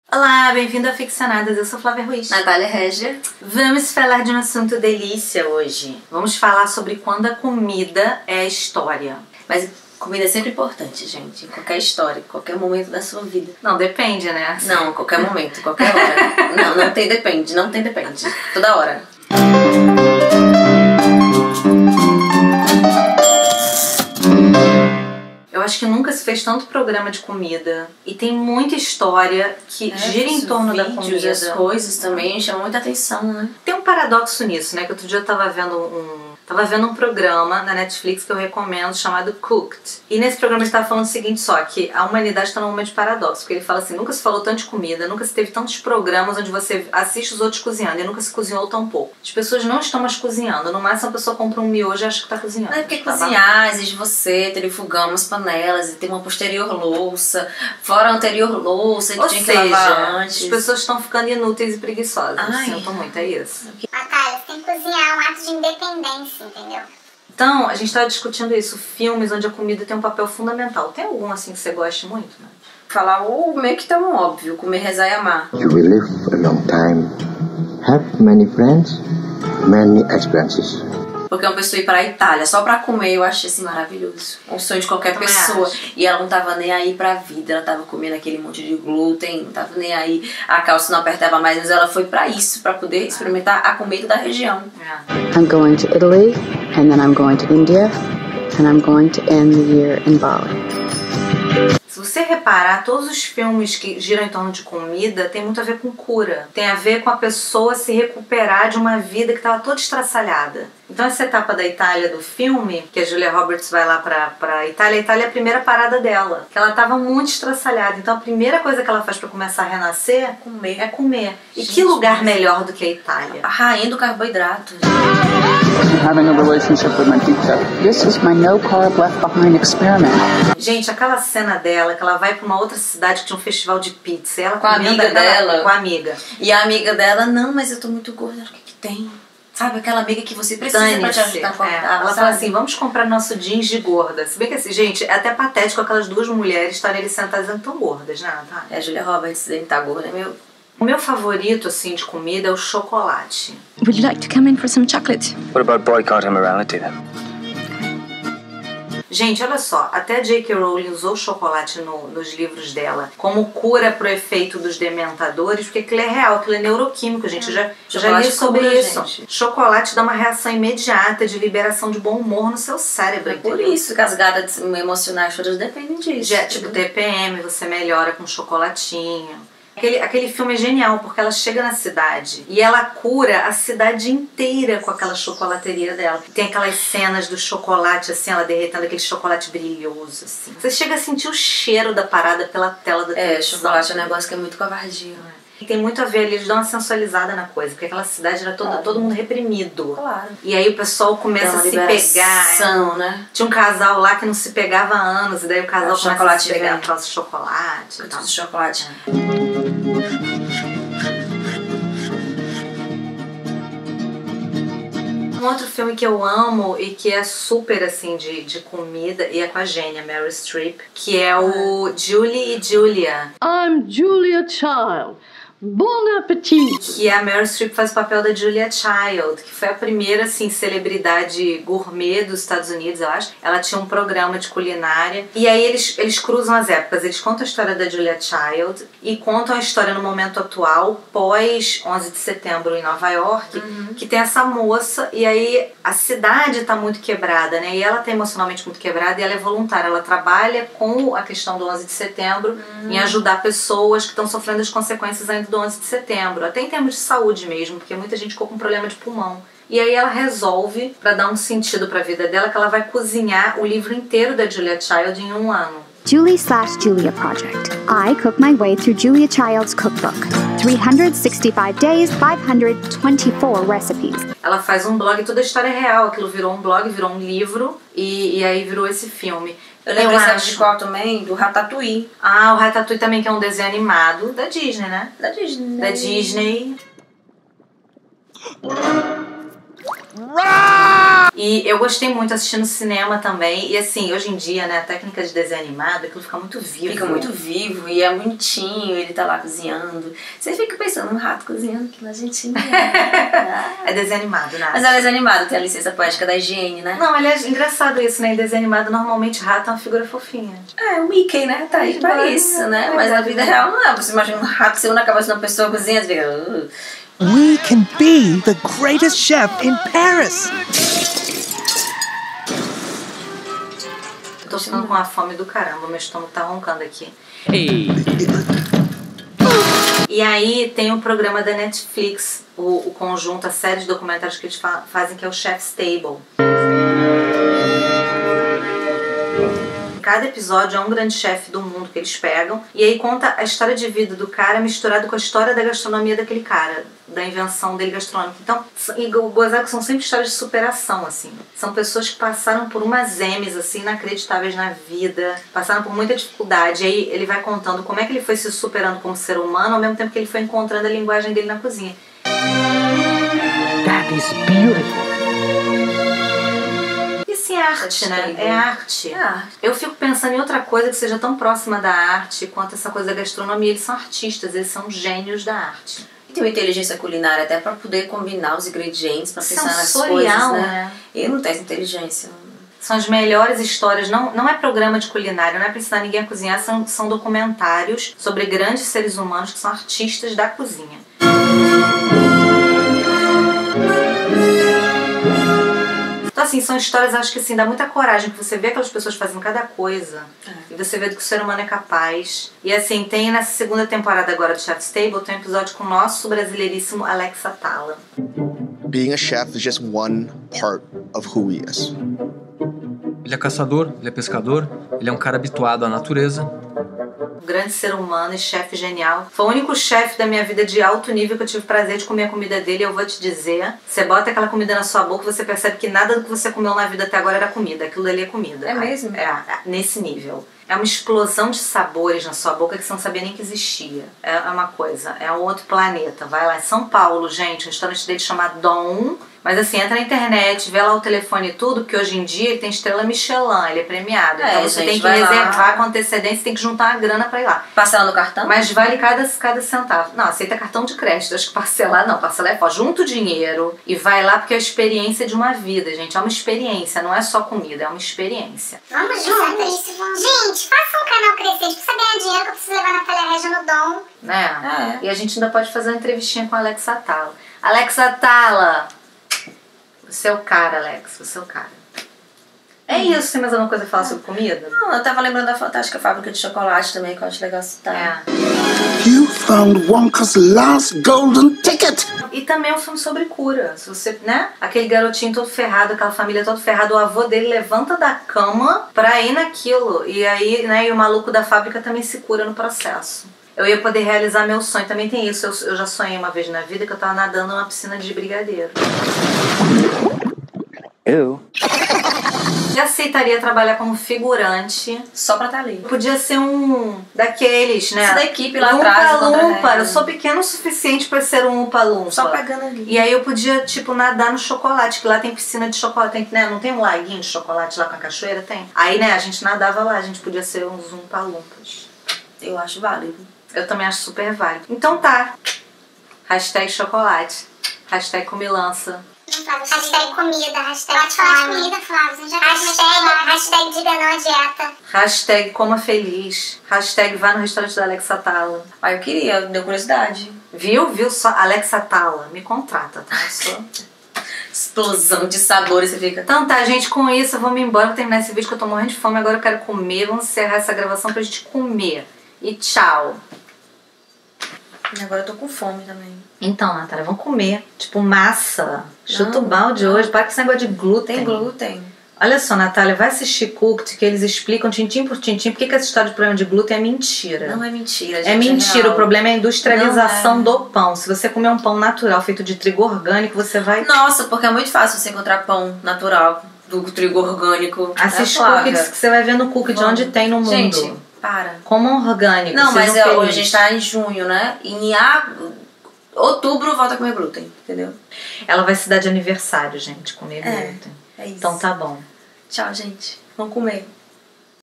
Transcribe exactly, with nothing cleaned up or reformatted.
Olá, bem-vindo a Ficcionadas, eu sou Flávia Ruiz. Natália Régia. Vamos falar de um assunto delícia hoje. Vamos falar sobre quando a comida é a história. Mas comida é sempre importante, gente, em qualquer história, em qualquer momento da sua vida. Não, depende, né? Não, qualquer momento, qualquer hora. Não, não tem depende, não tem depende. Toda hora. Eu acho que nunca se fez tanto programa de comida. E tem muita história que é, gira em torno da comida. As coisas também chamam muita atenção, né? Tem um paradoxo nisso, né? Que outro dia eu tava vendo um... Tava vendo um programa na Netflix que eu recomendo chamado Cooked. E nesse programa ele estava falando o seguinte só, que a humanidade está num momento de paradoxo. Porque ele fala assim, nunca se falou tanto de comida, nunca se teve tantos programas onde você assiste os outros cozinhando e nunca se cozinhou tão pouco. As pessoas não estão mais cozinhando. No máximo a pessoa compra um miojo e acha que tá cozinhando. Não é porque tá cozinhar exige você ter o fogão, umas panelas e ter uma posterior louça, fora a anterior louça que Ou tinha seja, que lavar antes. As pessoas estão ficando inúteis e preguiçosas. Ai. Eu sinto muito, é isso. Natália, você tem que cozinhar, é um ato de independência, entendeu? Então, a gente estava discutindo isso, filmes onde a comida tem um papel fundamental. Tem algum assim que você goste muito, né? Falar o meio que tão óbvio, comer, rezar e amar. You will live a long time, have many friends, many experiences. Porque uma pessoa ir pra Itália só pra comer, eu achei assim maravilhoso. Um sonho de qualquer Também pessoa. acho. E ela não tava nem aí pra vida, ela tava comendo aquele monte de glúten, não tava nem aí, a calça não apertava mais, mas ela foi pra isso, pra poder experimentar a comida da região. É. I'm going to Italy, and then I'm going to India, and I'm going to end the year in Bali. Se você reparar, todos os filmes que giram em torno de comida tem muito a ver com cura. Tem a ver com a pessoa se recuperar de uma vida que estava toda estraçalhada. Então essa etapa da Itália do filme, que a Julia Roberts vai lá pra, pra Itália, a Itália é a primeira parada dela. Que ela estava muito estraçalhada. Então a primeira coisa que ela faz pra começar a renascer Comer. é comer. E Gente, que lugar mas- melhor do que a Itália? A rainha do carboidrato. Having a relationship with my pizza. This is my no carb left behind experiment. Gente, aquela cena dela, que ela vai pra uma outra cidade que tinha um festival de pizza. E ela Com a comendo amiga aquela- dela. Com a amiga. E a amiga dela, não, mas eu tô muito gorda, o que que tem? Sabe, aquela amiga que você precisa pra te Dane-se. ajudar a É, cortar, ela sabe? fala assim, vamos comprar nosso jeans de gorda. Se bem que assim, gente, é até patético aquelas duas mulheres estarem ali sentadas dizendo tão gordas, né? Tá? É, a Julia Roberts, ele tá gorda, é meu... O meu favorito, assim, de comida é o chocolate. Would you like to come in for some chocolate? What about boycott and morality then? Gente, olha só, até a J K Rowling usou chocolate no, nos livros dela como cura pro efeito dos dementadores, porque aquilo é real, aquilo é neuroquímico, gente. Eu já, eu já Chocolate li sobre cura, isso. gente. Chocolate dá uma reação imediata de liberação de bom humor no seu cérebro, É por entendeu? isso que as gatas emocionais todas dependem disso. Já, tipo, T P M, você melhora com chocolatinho. Aquele, aquele filme é genial, porque ela chega na cidade e ela cura a cidade inteira com aquela chocolateria dela. Tem aquelas cenas do chocolate, assim, ela derretendo aquele chocolate brilhoso, assim. Você chega a sentir o cheiro da parada pela tela da É, televisão. chocolate é um negócio que é muito covardia, né? E tem muito a ver ali, eles dão uma sensualizada na coisa, porque aquela cidade era toda, Claro. todo mundo reprimido. Claro. E aí o pessoal começa Dá uma a se pegar. liberação, né? Tinha um casal lá que não se pegava há anos, e daí o casal O começa a chocolate se pegar vem. por causa do chocolate e tal. Tudo de chocolate. Um outro filme que eu amo e que é super assim de, de comida, e é com a gênia Meryl Streep, que é o Julie e Julia. I'm Julia Child. Bon appetit! Que a Meryl Streep faz o papel da Julia Child, que foi a primeira assim, celebridade gourmet dos Estados Unidos, eu acho. Ela tinha um programa de culinária. E aí eles, eles cruzam as épocas. Eles contam a história da Julia Child e contam a história no momento atual, pós onze de setembro em Nova York, Uhum. que tem essa moça. E aí a cidade tá muito quebrada, né? E ela tá emocionalmente muito quebrada e ela é voluntária. Ela trabalha com a questão do onze de setembro Uhum. em ajudar pessoas que estão sofrendo as consequências ainda do onze de setembro, até em termos de saúde mesmo, porque muita gente ficou com problema de pulmão. E aí ela resolve, pra dar um sentido pra vida dela, que ela vai cozinhar o livro inteiro da Julia Child em um ano. Julie slash Julia Project. I cook my way through Julia Child's cookbook. three hundred sixty-five days, five hundred twenty-four recipes. Ela faz um blog, toda a história é real, aquilo virou um blog, virou um livro, e, e aí virou esse filme. Eu lembro, sabe acho- de qual também? Do Ratatouille. Ah, o Ratatouille também, que é um desenho animado da Disney, né? Da Disney. Da Disney. Run! E eu gostei muito assistindo cinema também. E assim, hoje em dia, né, a técnica de desenho animado, aquilo fica muito vivo. Fica muito vivo e é bonitinho, ele tá lá cozinhando. Você fica pensando, um rato cozinhando aqui na Argentina. É desenho animado, né? Mas é desenho animado, tem a licença poética da higiene, né? Não, aliás, engraçado isso, né? Em desenho animado, normalmente rato é uma figura fofinha. É, o Mickey, né? Tá aí pra isso, né? Mas na vida real não é. Você imagina um rato seu na cabeça de uma pessoa cozinhando, você fica... Uh. We can be the greatest chef in Paris. Eu tô ficando com uma fome do caramba, meu estômago tá roncando aqui. Hey. E aí tem um programa da Netflix, o, o conjunto, a série de documentários que eles fa fazem, que é o Chef's Table. Cada episódio é um grande chefe do mundo que eles pegam, e aí conta a história de vida do cara misturado com a história da gastronomia daquele cara, da invenção dele gastronômica. Então, e o gozado que são sempre histórias de superação, assim. São pessoas que passaram por umas M's, assim, inacreditáveis na vida, passaram por muita dificuldade, e aí ele vai contando como é que ele foi se superando como ser humano, ao mesmo tempo que ele foi encontrando a linguagem dele na cozinha. That is beautiful. Isso é arte, né? É arte. É arte. Eu fico pensando em outra coisa que seja tão próxima da arte quanto essa coisa da gastronomia. Eles são artistas, eles são gênios da arte. E tem uma inteligência culinária até pra poder combinar os ingredientes, pra pensar nas coisas, né? né? E não tem essa inteligência. São as melhores histórias, não, não é programa de culinária, não é pra ensinar ninguém a cozinhar, são, são documentários sobre grandes seres humanos que são artistas da cozinha. Então, assim, são histórias, acho que assim, dá muita coragem, porque você vê aquelas pessoas fazendo cada coisa, é. E você vê do que o ser humano é capaz. E assim, tem nessa segunda temporada agora do Chef's Table, tem um episódio com o nosso brasileiríssimo Alex Atala. Being a chef is just one part of who he is. Ele é caçador, ele é pescador, ele é um cara habituado à natureza. Um grande ser humano e chefe genial. Foi o único chefe da minha vida de alto nível que eu tive prazer de comer a comida dele. Eu vou te dizer, você bota aquela comida na sua boca, você percebe que nada do que você comeu na vida até agora era comida. Aquilo dali é comida. É mesmo? É, é nesse nível. É uma explosão de sabores na sua boca que você não sabia nem que existia. É uma coisa, é um outro planeta. Vai lá, em São Paulo, gente, um restaurante dele chamado Dom. Mas assim, entra na internet, vê lá o telefone e tudo, porque hoje em dia ele tem estrela Michelin, ele é premiado. É, então você gente, tem que reservar lá com antecedência, tem que juntar a grana pra ir lá. Parcelar no cartão? Mas vale cada, cada centavo. Não, aceita cartão de crédito, acho que parcelar não, parcelar é foda. Junta o dinheiro e vai lá, porque é a experiência de uma vida, gente. É uma experiência, não é só comida, é uma experiência. Vamos juntas? Gente, faça um canal crescer, precisa ganhar dinheiro que eu preciso levar na Natália Régia no Dom. É. é, e a gente ainda pode fazer uma entrevistinha com a Alex Atala. Alex Atala! Você é o cara, Alex, você é o cara. É hum. isso, tem mais alguma coisa a falar sobre comida? Não, eu tava lembrando da fantástica fábrica de chocolate também, que eu acho legal citar. É. You found Wonka's last golden ticket! E também é um filme sobre cura. Se você, né? Aquele garotinho todo ferrado, aquela família toda ferrada, o avô dele levanta da cama pra ir naquilo. E aí, né, e o maluco da fábrica também se cura no processo. Eu ia poder realizar meu sonho. Também tem isso. Eu, eu já sonhei uma vez na vida que eu tava nadando numa piscina de brigadeiro. Eu? Eu aceitaria trabalhar como figurante. Só pra estar ali. Podia ser um daqueles, né? Isso da equipe lá lumpa, atrás. Lumpa, eu sou pequeno o suficiente pra ser um umpa-lumpa. Só pegando ali. E aí eu podia, tipo, nadar no chocolate, que lá tem piscina de chocolate, tem, né? Não tem um laguinho de chocolate lá com a cachoeira? Tem. Aí, né, a gente nadava lá, a gente podia ser uns umpa-lumpas. Eu acho válido. Eu também acho super válido. Então tá. Hashtag chocolate. Hashtag comilança. Hashtag comida, hashtag pode falar de comida, Flávio. Já hashtag, hashtag diga não à dieta. Hashtag coma feliz. Hashtag vá no restaurante da Alex Atala. Ah, eu queria, deu curiosidade. Viu? Viu só? Alex Atala, me contrata, tá? Só... Explosão de sabores, você fica... Então tá, gente, com isso eu vou me embora, vou terminar esse vídeo que eu tô morrendo de fome, agora eu quero comer. Vamos encerrar essa gravação pra gente comer. E tchau. E agora eu tô com fome também. Então, Natália, vamos comer. Tipo, massa. Chuta o balde hoje. Para com esse negócio de glúten. Tem glúten. Olha só, Natália, vai assistir Cooked, que eles explicam tintim por tintim por que essa história de problema de glúten é mentira. Não é mentira, gente. É mentira, é o problema é a industrialização é. do pão. Se você comer um pão natural feito de trigo orgânico, você vai... Nossa, porque é muito fácil você encontrar pão natural do trigo orgânico. Assiste é Cooked, que você vai ver no Cooked de onde tem no mundo. Gente, para. Como orgânico. Não, mas é, hoje a gente tá em junho, né? E em a... outubro volta a comer glúten, entendeu? Ela vai se dar de aniversário, gente, comer é. glúten. É isso. Então tá bom. Tchau, gente. Vamos comer.